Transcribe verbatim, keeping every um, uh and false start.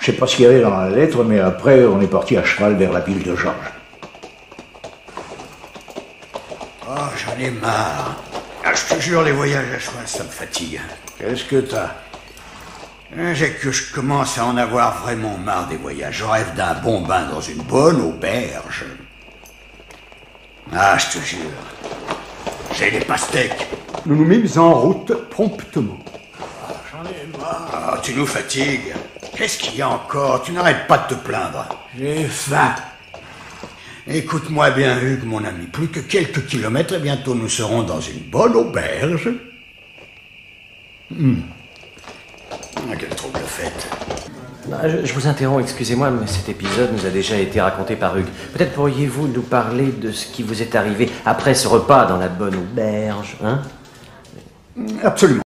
Je sais pas ce qu'il y avait dans la lettre, mais après, on est parti à cheval vers la ville de Georges. Oh, j'en ai marre. Ah, je te jure, les voyages à cheval, ça me fatigue. Qu'est-ce que t'as? J'ai que je commence à en avoir vraiment marre des voyages. Je rêve d'un bon bain dans une bonne auberge. Ah, je te jure. J'ai les pastèques. Nous nous mîmes en route promptement. Oh, j'en ai marre. Oh, tu nous fatigues. Qu'est-ce qu'il y a encore? Tu n'arrêtes pas de te plaindre. J'ai faim. Écoute-moi bien, Hugues, mon ami. Plus que quelques kilomètres et bientôt nous serons dans une bonne auberge. Hmm. Ah, quelle trouble fête. Je, je vous interromps, excusez-moi, mais cet épisode nous a déjà été raconté par Hugues. Peut-être pourriez-vous nous parler de ce qui vous est arrivé après ce repas dans la bonne auberge, hein? Absolument.